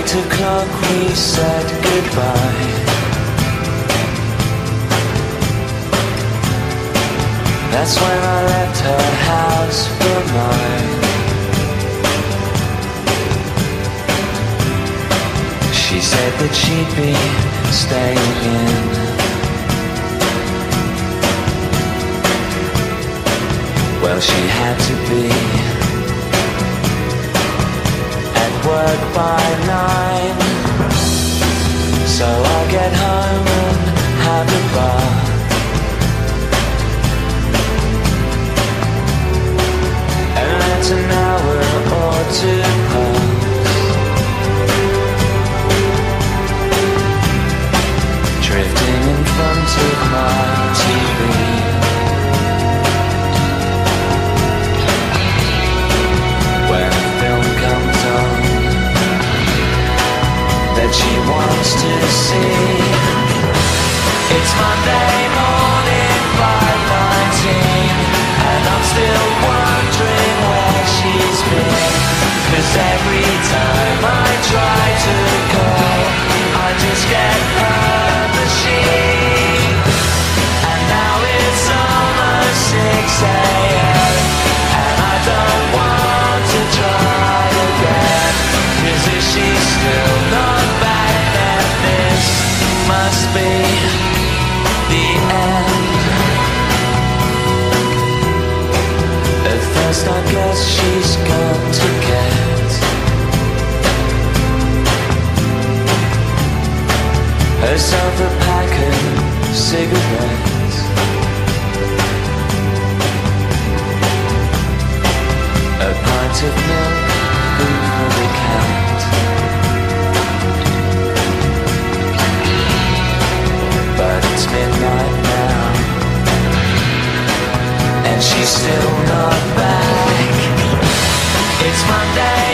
o'clock we said goodbye. That's when I left her house for mine. She said that she'd be staying in. Well, she had to be at work by 9. So I get home and have a bath. And let an hour or two pass. Drifting in front of my TV. When a film comes on that she wants to see. It's Monday morning, 5:19, and I'm still wondering where she's been. 'Cause every time I try to call, I just get her machine. And now it's almost 6 a.m. and I don't want to try again. 'Cause if she's still not back, then this must be the end. At first I guess she's gone to get herself a pack of cigarettes. A pint of milk, food for the cat. But it's midnight now, and she's still not back. It's Monday